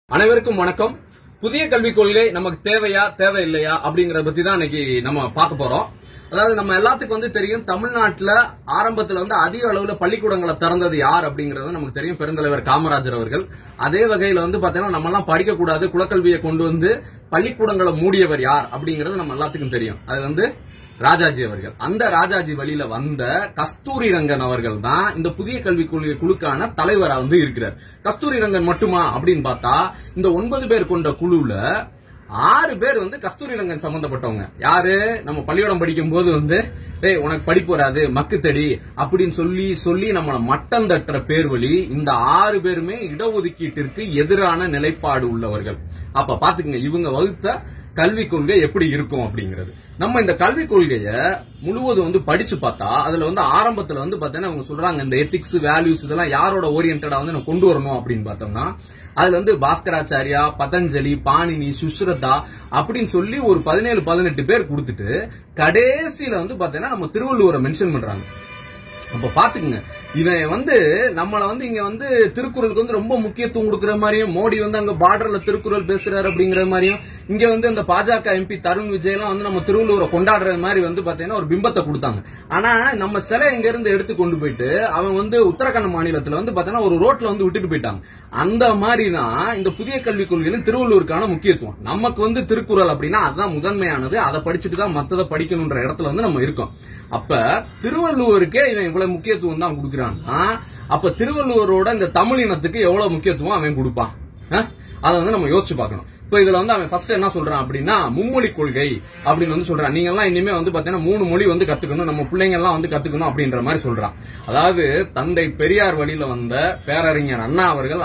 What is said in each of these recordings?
அனைவருக்கும் வணக்கம். புதிய கல்விக் கொள்கை நமக்கு தேவையா தேவையில்லையா அப்படிங்கறத பத்தி தான் இன்னைக்கு நம்ம பார்க்க போறோம். அதாவது நம்ம எல்லாத்துக்கும் தெரியும், தமிழ்நாட்டுல ஆரம்பத்துல அதிக அளவுல பள்ளிக்கூடங்களை திறந்தது யார் அப்படிங்கறது நமக்கு தெரியும், பெருந்தலைவர் காமராஜர் அவர்கள். அதே வகையில பாத்தீங்கன்னா நம்ம எல்லாம் படிக்க கூடாது, குலக்கல்வியை கொண்டு வந்து பள்ளிக்கூடங்களை மூடியவர் யார் அப்படிங்கறது நம்ம எல்லாத்துக்கும் தெரியும். அது ராஜாஜி அவர்கள். அந்த ராஜாஜி வழியில வந்த கஸ்தூரி ரங்கன் அவர்கள் தான் இந்த புதிய கல்விக் கொள்கை குழுக்கான தலைவரா இருக்கிறார். கஸ்தூரி ரங்கன் மட்டுமா அப்படின்னு பார்த்தா இந்த 9 பேர் கொண்ட குழுல 6 பேர் கஸ்தூரி ரங்கன் சம்பந்தப்பட்டவங்க. யாரு? நம்ம பள்ளிக்கூடம் படிக்கும் போது உனக்கு படிப்பு வராது, மக்குத்தடி அப்படின்னு சொல்லி நம்மள மட்டம் தட்டுற பேர் வழி இந்த 6 பேருமே இடஒதுக்கீட்டிற்கு எதிரான நிலைப்பாடு உள்ளவர்கள். அப்ப பாத்துக்கங்க, இவங்க வகுத்த கல்விக் கொள்கை எப்படி இருக்கும் அப்படிங்கிறது. நம்ம இந்த கல்விக் கொள்கைய முழுவதும் படிச்சு பார்த்தா அதுல ஆரம்பத்துல பாத்தீங்கன்னா அவங்க சொல்றாங்க, இந்த எத்திக்ஸ் வேல்யூஸ் இதெல்லாம் யாரோட ஓரியன்டா நம்ம கொண்டு வரணும் அப்படின்னு பார்த்தோம்னா அதுல பாஸ்கராச்சாரியா, பதஞ்சலி, பாணினி, சுஷ்ரதா அப்படின்னு சொல்லி ஒரு 17-18 பேர் கொடுத்துட்டு கடைசியில பாத்தீங்கன்னா நம்ம திருவள்ளுவரை மென்ஷன் பண்றாங்க. அப்ப பாத்துக்குங்க, இவன் நம்மள இங்க திருக்குறளுக்கு ரொம்ப முக்கியத்துவம் கொடுக்கிற மாதிரியும், மோடி அங்க பார்டர்ல திருக்குறள் பேசுறாரு அப்படிங்கிற மாதிரியும், இங்க அந்த பாஜக எம்பி தருண் விஜய் எல்லாம் நம்ம திருவள்ளுவரை கொண்டாடுற மாதிரி பாத்தீங்கன்னா ஒரு பிம்பத்தை கொடுத்தாங்க. ஆனா நம்ம சிலை இங்க இருந்து எடுத்து கொண்டு போயிட்டு அவன் உத்தரகாண்ட் மாநிலத்துல பாத்தீங்கன்னா ஒரு ரோட்ல விட்டுட்டு போயிட்டாங்க. அந்த மாதிரிதான் இந்த புதிய கல்விக் கொள்கையில திருவள்ளுவருக்கான முக்கியத்துவம். நமக்கு திருக்குறள் அப்படின்னா அதுதான் முதன்மையானது, அதை படிச்சுட்டு தான் மத்ததை படிக்கணும்ன்ற இடத்துல நம்ம இருக்கோம். அப்ப திருவள்ளுவருக்கே இவன் இவ்வளவு முக்கியத்துவம் தான் கொடுக்கிறான். அப்ப திருவள்ளுவரோட இந்த தமிழ் இனத்துக்கு எவ்வளவு முக்கியத்துவம் அவன் கொடுப்பான், அதை நம்ம யோசிச்சு பார்க்கணும். இப்ப இதுல அவன் ஃபர்ஸ்ட் என்ன சொல்றான் அப்படின்னா மும்மொழி கொள்கை அப்படின்னு சொல்றான். நீங்க எல்லாம் இனிமே பாத்தீங்கன்னா 3 மொழி கத்துக்கணும், நம்ம பிள்ளைங்க எல்லாம் கத்துக்கணும் அப்படின்ற மாதிரி சொல்றான். அதாவது தந்தை பெரியார் வழியில வந்த பேரறிஞர் அண்ணா அவர்கள்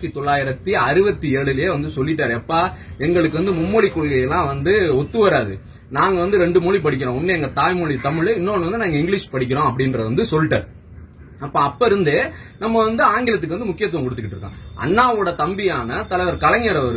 1967லயே சொல்லிட்டாரு, எப்பா எங்களுக்கு மும்மொழி கொள்கையெல்லாம் ஒத்து வராது, நாங்க 2 மொழி படிக்கிறோம், ஒன்னு எங்க தாய்மொழி தமிழ், இன்னொன்னு நாங்க இங்கிலீஷ் படிக்கிறோம் அப்படின்றத சொல்லிட்டாரு. அப்ப இருந்தே நம்ம ஆங்கிலத்துக்கு முக்கியத்துவம் கொடுத்துக்கிட்டு இருக்கோம். அண்ணாவோட தம்பியான தலைவர் கலைஞர் அவர்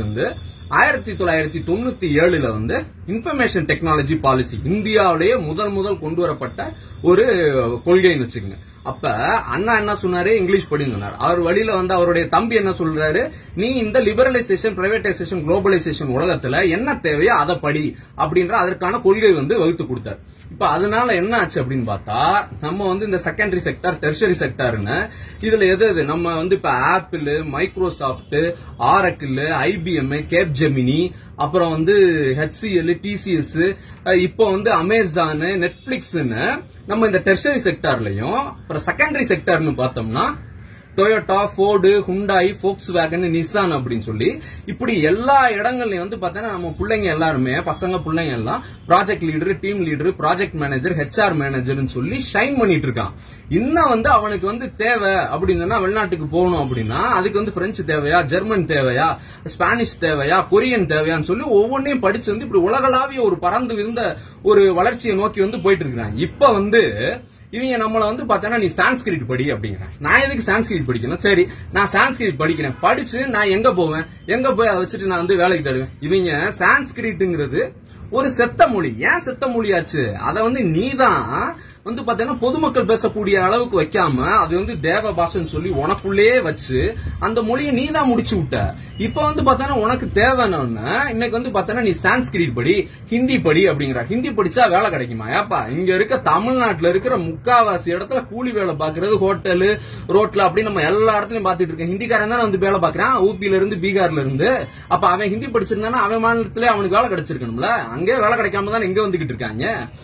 1997ல இன்ஃபர்மேஷன் டெக்னாலஜி பாலிசி இந்தியாவிலேயே முதல் கொண்டு வரப்பட்ட ஒரு கொள்கைன்னு வச்சுக்கோங்க. அப்ப அண்ணா என்ன சொன்னாரு, இங்கிலீஷ் படிங்க. அவர் வழியில அவருடைய தம்பி என்ன சொல்றாரு, நீ இந்த லிபரலைசேஷன், பிரைவேடைசேஷன், குளோபலைசேஷன் உலகத்துல என்ன தேவையோ அதை படி அப்படின்ற அதற்கான கொள்கை வகுத்து கொடுத்தாரு. இப்ப அதனால என்ன ஆச்சு அப்படின்னு பார்த்தா நம்ம இந்த செகண்டரி செக்டார், டெர்ஷரி செக்டார்னு இதுல எது நம்ம இப்ப Apple, Microsoft, Oracle, IBM, Capgemini, அப்புறம் HCL, TCS, இப்போ அமேசான், நெட்ஃபிளிக்ஸ்னு நம்ம இந்த டெர்ஷரி செக்டார்லயும், அப்புறம் செகண்டரி செக்டார்னு பார்த்தோம்னா Toyota, Ford, Hyundai, Volkswagen, Nissan அப்படின்னு சொல்லி இப்படி எல்லா இடங்கள்லயும் பாத்தீங்கன்னா நம்ம பிள்ளைங்க எல்லாருமே, பசங்க பிள்ளைங்க எல்லாம் project leader, team leader, project manager, HR மேனேஜர்னு சொல்லி ஷைன் பண்ணிட்டு இருக்கான். இன்னும் அவனுக்கு தேவை அப்படின்னு வெளிநாட்டுக்கு போகணும் அப்படின்னா அதுக்கு பிரெஞ்சு தேவையா, ஜெர்மன் தேவையா, ஸ்பானிஷ் தேவையா, கொரியன் தேவையான்னு சொல்லி ஒவ்வொன்றையும் படிச்சு இப்படி உலகளாவிய ஒரு பறந்து விருந்த ஒரு வளர்ச்சியை நோக்கி போயிட்டு இருக்கிறான். இப்ப இவங்க நம்மள பாத்தீங்கன்னா நீ சான்ஸ்கிரிட் படி அப்படிங்கிற. நான் எதுக்கு சான்ஸ்கிரிட் படிக்கணும்? சரி, நான் சான்ஸ்கிரிட் படிக்கிறேன், படிச்சு நான் எங்க போவேன், எங்க போய் அதை வச்சுட்டு நான் வேலைக்கு தருவேன். இவங்க சான்ஸ்கிரிட்ங்கிறது ஒரு செத்த மொழி. ஏன் செத்த மொழியாச்சு? அதை நீதான் பாத்தீங்கன்னா பொதுமக்கள் பேசக்கூடிய அளவுக்கு வைக்காம அது தேவ பாஷன்னு சொல்லி உனக்குள்ளே வச்சு அந்த மொழியை நீ தான் முடிச்சு விட்ட. இப்ப பாத்தீங்கன்னா உனக்கு தேவைன்னு இன்னைக்கு பாத்தீங்கன்னா நீ சான்ஸ்கிரிட் படி, ஹிந்தி படி அப்படிங்கிற. ஹிந்தி படிச்சா வேலை கிடைக்குமா? ஏப்பா இங்க இருக்க தமிழ்நாட்டுல இருக்கிற முக்காவாசி இடத்துல கூலி வேலை பாக்குறது, ஹோட்டலு, ரோட்ல அப்படி நம்ம எல்லா இடத்துலயும் பாத்துட்டு இருக்கேன். ஹிந்திக்காரன் தான் வேலை பாக்குறான், ஊபில இருந்து, பீகார்ல இருந்து. அப்ப அவன் ஹிந்தி படிச்சிருந்தானா அவன் மாநிலத்திலே அவனுக்கு வேலை கிடைச்சிருக்கணும்ல. அங்கே வேலை கிடைக்காம தான் இங்க வந்துகிட்டு இருக்காங்க.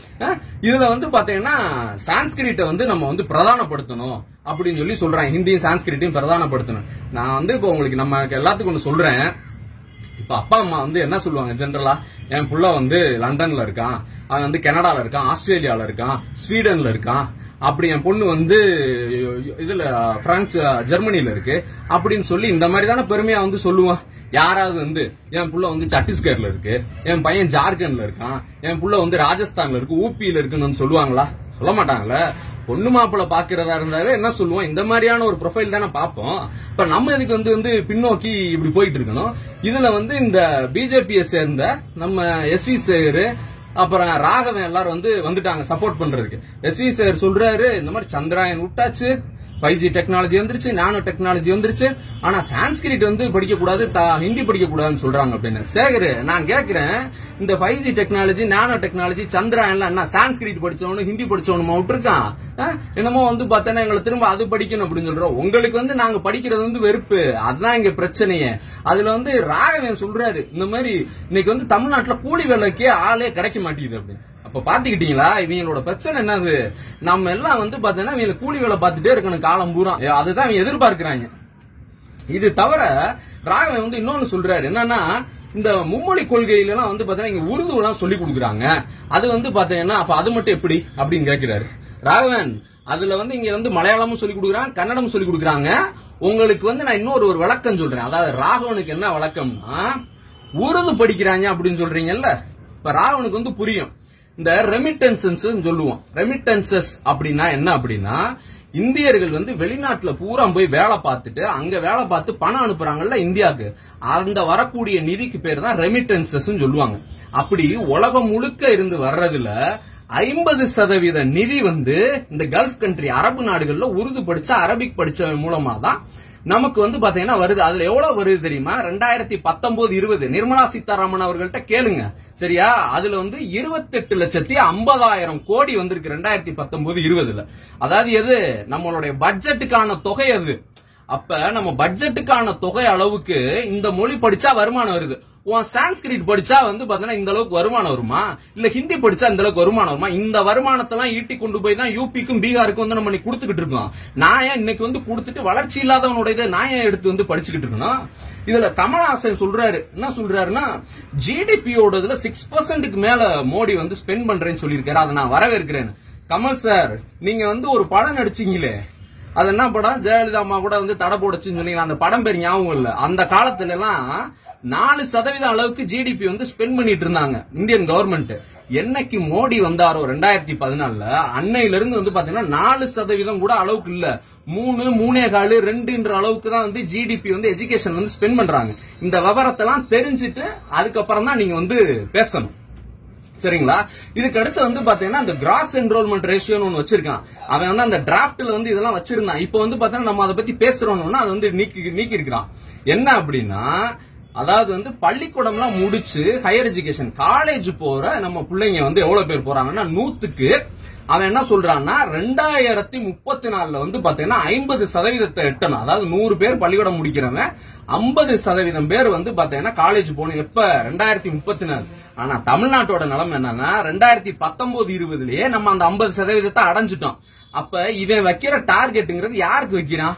இதுல பாத்தீங்கன்னா சான்ஸ்கிரிட்டை நம்ம பிரதானப்படுத்தணும் அப்படின்னு சொல்லி சொல்றாங்க. ஹிந்தியும் சான்ஸ்கிரிட்டையும் பிரதானப்படுத்தணும். நான் இப்ப உங்களுக்கு நம்ம எல்லாத்துக்கும் ஒண்ணு சொல்றேன். இப்ப அப்பா அம்மா என்ன சொல்லுவாங்க ஜெனரலா, என் புள்ள லண்டன்ல இருக்கான், அவன் கனடால இருக்கான், ஆஸ்திரேலியால இருக்கான், ஸ்வீடன்ல இருக்கான், அப்படி என் பொண்ணு இதுல பிரான்ஸ், ஜெர்மனில இருக்கு அப்படின்னு சொல்லி இந்த மாதிரி தானே பெருமையா சொல்லுவான். யாராவது என் புள்ள சத்தீஸ்கர்ல இருக்கு, என் பையன் ஜார்க்கண்ட்ல இருக்கான், என் புள்ள ராஜஸ்தான்ல இருக்கு, ஊபியில இருக்குன்னு சொல்லுவாங்களா? சொல்ல மாட்டாங்கல்ல. பொண்ணு மாப்பிள்ள பாக்குறதா இருந்தாவே என்ன சொல்லுவோம், இந்த மாதிரியான ஒரு ப்ரொஃபைல் தானே பார்ப்போம். இப்ப நம்ம இதுக்கு பின்னோக்கி இப்படி போயிட்டு இருக்கணும். இதுல இந்த பிஜேபியை சேர்ந்த நம்ம SV சேகர், அப்புறம் ராகவன் எல்லாரும் வந்துட்டாங்க சப்போர்ட் பண்றதுக்கு. SV சேகர் சொல்றாரு, இந்த மாதிரி சந்திராயன் விட்டாச்சு, 5G டெக்னாலஜி வந்துருச்சு, நானோ டெக்னாலஜி வந்துருச்சு, ஆனா சான்ஸ்கிரிட் வந்து படிக்க கூடாது, ஹிந்தி படிக்க கூடாதுன்னு சொல்றாங்க அப்படின்னு. சேகர், நான் கேக்குறேன், இந்த 5G டெக்னாலஜி, நானோ டெக்னாலஜி, சந்திராயன்ல என்ன சான்ஸ்கிரிட் படிச்சவனு ஹிந்தி படிச்சவனுமா விட்டுருக்கான்? என்னமோ வந்து பார்த்தா எங்களை திரும்ப அது படிக்கணும் அப்படின்னு சொல்றோம். உங்களுக்கு வந்து நாங்க படிக்கிறது வந்து வெறுப்பு, அதுதான் இங்க பிரச்சனையே. அதுல வந்து ராகவன் சொல்றாரு, இந்த மாதிரி இன்னைக்கு வந்து தமிழ்நாட்டுல கூலி வேலைக்கே ஆளே கிடைக்க மாட்டேங்குது அப்படின்னு. அப்ப பாத்துக்கிட்டீங்களா இவங்களோட பிரச்சனை என்னது? நம்ம எல்லாம் வந்து பாத்தீங்கன்னா இவங்க கூலி வேலை பார்த்துட்டே இருக்கணும் காலம் பூரா, அதுதான் இவங்க எதிர்பார்க்கிறாங்க. இது தவிர ராகவன் வந்து இன்னொன்னு சொல்றாரு, என்னன்னா இந்த மும்மொழி கொள்கையில எல்லாம் வந்து பாத்தீங்கன்னா இங்க உருது எல்லாம் சொல்லி கொடுக்குறாங்க, அது வந்து பாத்தீங்கன்னா அப்ப அது மட்டும் எப்படி அப்படின்னு கேட்கிறாரு ராகவன். அதுல வந்து இங்க வந்து மலையாளமும் சொல்லி கொடுக்குறாங்க, கன்னடமும் சொல்லி கொடுக்குறாங்க. உங்களுக்கு வந்து நான் இன்னொரு விளக்கம் சொல்றேன். அதாவது ராகவனுக்கு என்ன விளக்கம்னா, உருது படிக்கிறாங்க அப்படின்னு சொல்றீங்கல்ல, இப்ப ராகவனுக்கு வந்து புரியும். இந்த ரெமிட்டன்சஸ் சொல்லுவோம். ரெமிட்டன்சஸ் அப்படின்னா என்ன அப்படின்னா, இந்தியர்கள் வந்து வெளிநாட்டுல பூரா போய் வேலை பார்த்துட்டு அங்க வேலை பார்த்து பணம் அனுப்புறாங்கல்ல இந்தியாவுக்கு, அந்த வரக்கூடிய நிதிக்கு பேர் தான் ரெமிட்டன்சஸ் சொல்லுவாங்க. அப்படி உலகம் முழுக்க இருந்து வர்றதுல 50% நிதி வந்து இந்த கல்ஃப் கண்ட்ரி அரபு நாடுகள்ல உருது படிச்ச அரபிக் படிச்ச மூலமா தான் நமக்கு வந்து பாத்தீங்கன்னா வருது. அதுல எவ்வளவு வருது தெரியுமா? 2019-20 நிர்மலா சீதாராமன் அவர்கள்ட்ட கேளுங்க, சரியா? அதுல வந்து 28,50,000 கோடி வந்திருக்கு 2019-20. அதாவது எது நம்மளுடைய பட்ஜெட்டுக்கான தொகை அது. அப்ப நம்ம பட்ஜெட்டுக்கான தொகை அளவுக்கு இந்த மொழி படிச்சா வருமானம் வருது. சான்ஸ்கிரிட் படிச்சா வந்து பாத்தீங்கன்னா இந்த அளவுக்கு வருமானம் வருமா? இல்ல ஹிந்தி படிச்சா இந்த அளவுக்கு வருமானம் வருமா? இந்த வருமானத்தை எல்லாம் ஈட்டி கொண்டு போய் தான் யூபிக்கும் பீகாருக்கும் வந்து நம்ம கொடுத்துக்கிட்டு இருக்கோம். நான் ஏன் இன்னைக்கு வந்து கொடுத்துட்டு வளர்ச்சி இல்லாதவனுடைய நான் ஏன் எடுத்து வந்து படிச்சுக்கிட்டு இருக்கணும்? இதுல கமல்ஹாசன் சொல்றாரு, என்ன சொல்றாருன்னா, ஜிடிபியோட 6%க்கு மேல மோடி வந்து ஸ்பெண்ட் பண்றேன்னு சொல்லியிருக்காரு. அதை நான் வரவேற்கிறேன். கமல் சார், நீங்க வந்து ஒரு படம் நடிச்சீங்களே, அது என்ன படம்? ஜெயலலிதா அம்மா கூட வந்து தடை போடுச்சுன்னு சொன்னீங்க, அந்த படம் பேர் ஞாபகம் இல்ல. அந்த காலத்துல எல்லாம் 4% அளவுக்கு ஜிடிபி வந்து ஸ்பெண்ட் பண்ணிட்டு இருந்தாங்க இந்தியன் கவர்மெண்ட். என்னைக்கு மோடி வந்தாரோ 2014, அன்னையில இருந்து வந்து பாத்தீங்கன்னா 4% கூட அளவுக்கு இல்ல, 3, 3.25, 2 அளவுக்கு தான் வந்து ஜிடிபி வந்து எஜுகேஷன் வந்து ஸ்பெண்ட் பண்றாங்க. இந்த விவரத்தை எல்லாம் தெரிஞ்சுட்டு அதுக்கப்புறம் தான் நீங்க வந்து பேசணும், சரிங்களா? இதுக்கு அடுத்து வந்து பாத்தீங்கன்னா அந்த கிராஸ் என்ரோல்மெண்ட் ரேஷியோன்னு ஒன்னு வச்சிருக்கான். அவன் வந்து அந்த டிராப்ட்ல வந்து இதெல்லாம் வச்சிருந்தான். இப்ப வந்து பாத்தீங்கன்னா நம்ம அதை பத்தி பேசுறோம்னா அது வந்து நீக்கி இருக்கிறான். என்ன அப்படின்னா, அதாவது வந்து பள்ளிக்கூடம்லாம் முடிச்சு ஹையர் எஜுகேஷன் காலேஜ் போற நம்ம பிள்ளைங்க வந்து எவ்வளவு பேர் போறாங்கன்னா 100க்கு அவன் என்ன சொல்றான்னா 2034 வந்து பாத்தீங்கன்னா 50% எட்டணும். அதாவது 100 பேர் பள்ளிக்கூடம் முடிக்கிறவங்க 50% பேர் வந்து பாத்தீங்கன்னா காலேஜ் போகணும். எப்ப? 2034. ஆனா தமிழ்நாட்டோட நிலைமை என்னன்னா 2019-20லயே நம்ம அந்த 50% அடைஞ்சிட்டோம். அப்ப இவன் வைக்கிற டார்கெட்டுங்கிறது யாருக்கு வைக்கிறான்?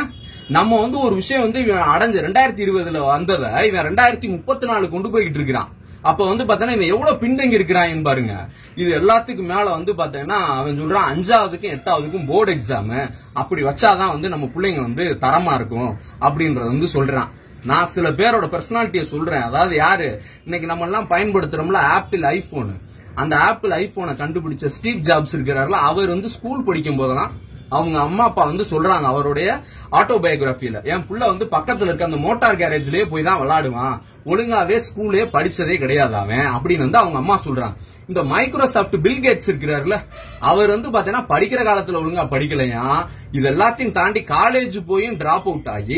நம்ம வந்து ஒரு விஷயம் வந்து இவன் அடைஞ்ச 2020 வந்ததை இவன் 2034 கொண்டு போய்கிட்டு இருக்கிறான். அப்ப வந்து பாத்தீங்கன்னா இவன் எவ்வளவு பின்தங்கி இருக்கிறான் பாருங்க. இது எல்லாத்துக்கும் மேல வந்து பாத்தீங்கன்னா அவன் சொல்றான் 5ஆவதுக்கும் 8ஆவதுக்கும் போர்டு எக்ஸாம் அப்படி வச்சாதான் வந்து நம்ம பிள்ளைங்க வந்து தரமா இருக்கும் அப்படின்றத வந்து சொல்றான். நான் சில பேரோட பர்சனாலிட்டியை சொல்றேன். அதாவது யாரு இன்னைக்கு நம்ம எல்லாம் பயன்படுத்துறோம்ல ஆப்பிள் ஐபோன், அந்த ஆப்பிள் ஐபோனை கண்டுபிடிச்ச ஸ்டீவ் ஜாப்ஸ் இருக்கிறாருல, அவர் வந்து ஸ்கூல் படிக்கும் போதெல்லாம் அவங்க அம்மா அப்பா வந்து சொல்றாங்க அவருடைய ஆட்டோபயோகிராபியில, என் புள்ள வந்து பக்கத்துல இருக்க அந்த மோட்டார் கேரேஜ்லயே போய் தான் விளையாடுவான், ஒழுங்காவே ஸ்கூலே படிச்சதே கிடையாது அவன் அப்படின்னு வந்து அவங்க அம்மா சொல்றாங்க. இந்த மைக்ரோசாப்ட் பில்கேட்ஸ் இருக்கிறாருல, அவர் வந்து பாத்தீங்கன்னா படிக்கிற காலத்துல ஒழுங்கா படிக்கலையா, இது எல்லாத்தையும் தாண்டி காலேஜ் போயும் டிராப் அவுட் ஆகி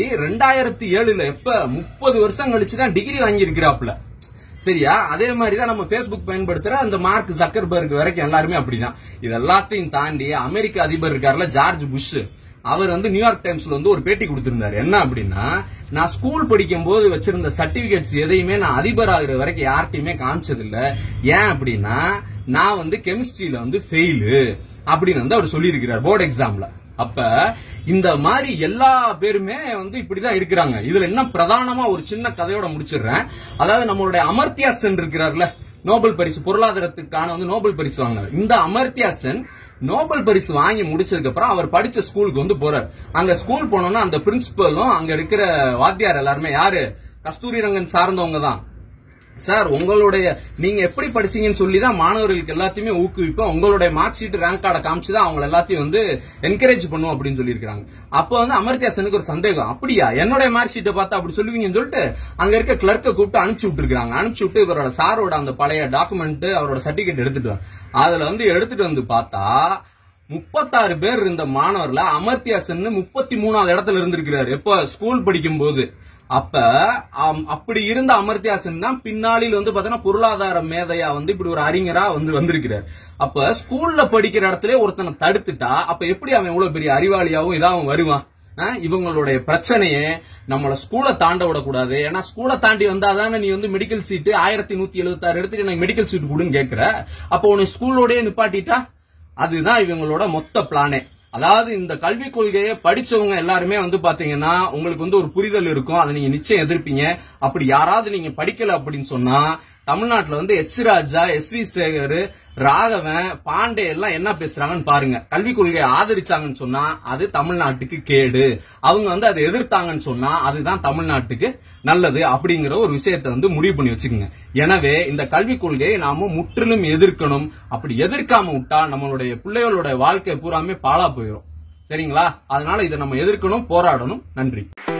2007 எப்ப 30 வருஷம் கழிச்சுதான் டிகிரி வாங்கி இருக்கிறாப்ல, சரியா? அதே மாதிரிதான் நம்ம பேஸ்புக் பயன்படுத்துற அந்த மார்க் ஜக்கர்பர்க் வரைக்கும் எல்லாருமே அப்படிதான். இது எல்லாத்தையும் தாண்டி அமெரிக்க அதிபர் இருக்காருல ஜார்ஜ் புஷ், அவர் வந்து நியூயார்க் டைம்ஸ்ல வந்து ஒரு பேட்டி கொடுத்திருந்தாரு. என்ன அப்படின்னா, நான் ஸ்கூல் படிக்கும் போது வச்சிருந்த சர்டிபிகேட்ஸ் எதையுமே நான் அதிபர் ஆகுற வரைக்கும் யார்ட்டையுமே காமிச்சது இல்ல. ஏன் அப்படின்னா நான் வந்து கெமிஸ்ட்ரியில வந்து ஃபெயிலு அப்படின்னு வந்து அவர் சொல்லி இருக்கிறார் போர்டு எக்ஸாம்ல. அப்ப இந்த மாதிரி எல்லா பேருமே வந்து இப்படிதான் இருக்கிறாங்க. இதுல என்ன பிரதானமா ஒரு சின்ன கதையோட முடிச்சிடுறேன். அதாவது நம்மளுடைய அமர்த்தியா சென் இருக்கிறார்ல, நோபல் பரிசு பொருளாதாரத்துக்கான வந்து நோபல் பரிசு வாங்கினார். இந்த அமர்த்தியா சென் நோபல் பரிசு வாங்கி முடிச்சதுக்கு அப்புறம் அவர் படிச்ச ஸ்கூலுக்கு வந்து போறார். அங்க ஸ்கூல் போனோம்னா அந்த பிரின்சிபலும் அங்க இருக்கிற வாத்தியார் எல்லாருமே யாரு? கஸ்தூரி ரங்கன் சார்ந்தவங்க தான். சார் உங்களுடைய நீங்க எப்படி படிச்சீங்கன்னு சொல்லி தான் மாணவர்களுக்கு எல்லாத்தையுமே ஊக்குவிப்போம், உங்களுடைய மார்க் ஷீட் ரேங்க் கார்டை காமிச்சுதான் அவங்க எல்லாத்தையும் வந்து என்கரேஜ் பண்ணுவோம் அப்படின்னு சொல்லியிருக்காங்க. அப்ப வந்து அமர்த்தியா செனுக்கு ஒரு சந்தேகம், அப்படியா என்னுடைய மார்க் ஷீட்டை பார்த்தா அப்படி சொல்லுவீங்கன்னு சொல்லிட்டு அங்க இருக்க கிளர்க்கை கூப்பிட்டு அனுப்பிச்சு விட்டுருக்காங்க. அனுப்பிச்சு விட்டு இவரோட சாரோட அந்த பழைய டாக்குமெண்ட் அவரோட சர்டிபிகேட் எடுத்துட்டு அதுல வந்து எடுத்துட்டு வந்து பார்த்தா 36 பேர் இருந்த மாணவர்ல அமர்த்தியா சென் 33வது இடத்துல இருந்திருக்கிறாரு எப்ப ஸ்கூல் படிக்கும் போது. அப்படி இருந்த அமர்த்தியா சென் தான் பின்னாளில் பாத்தீங்கன்னா பொருளாதார மேதையா இப்படி ஒரு அறிஞரா வந்திருக்கிறார். அப்ப ஸ்கூல்ல படிக்கிற இடத்துல ஒருத்தனை தடுத்துட்டா அப்ப எப்படி அவன் இவ்வளவு பெரிய அறிவாளியாவும் இதாவும் வருவான்? இவங்களுடைய பிரச்சனையே நம்மள ஸ்கூலை தாண்ட விடக்கூடாது. ஏன்னா ஸ்கூலை தாண்டி வந்தாதானே நீ மெடிக்கல் சீட்டு 1176 எடுத்துட்டு எனக்கு மெடிக்கல் சீட்டு கொடுன்னு கேக்குற. அப்போ உனக்கு ஸ்கூலோடய நிப்பாட்டிட்டா அதுதான் இவங்களோட மொத்த பிளானே. அதாவது இந்த கல்விக் கொள்கையை படிச்சவங்க எல்லாருமே பாத்தீங்கன்னா உங்களுக்கு ஒரு புரிதல் இருக்கும், அதை நீங்க நிச்சயம் எதிர்ப்பீங்க. அப்படி யாராவது நீங்க படிக்கல அப்படின்னு சொன்னா தமிழ்நாட்டுல எச் ராஜா, எஸ்.வி. சேகர், ராகவன், பாண்டே எல்லாம் என்ன பேசுறாங்கன்னு பாருங்க. கல்விக் கொள்கையை ஆதரிச்சாங்கன்னு சொன்னா அது தமிழ்நாட்டுக்கு கேடு, அவங்க அதை எதிர்த்தாங்கன்னு சொன்னா அதுதான் தமிழ்நாட்டுக்கு நல்லது அப்படிங்கிற ஒரு விஷயத்தை முடிவு பண்ணி வச்சுக்கோங்க. எனவே இந்த கல்விக் கொள்கையை நாம முற்றிலும் எதிர்க்கணும். அப்படி எதிர்க்காம விட்டா நம்மளுடைய பிள்ளைகளோட வாழ்க்கை பூராமே பாழா போயிடும். சரிங்களா? அதனால இதை நம்ம எதிர்க்கணும், போராடணும். நன்றி.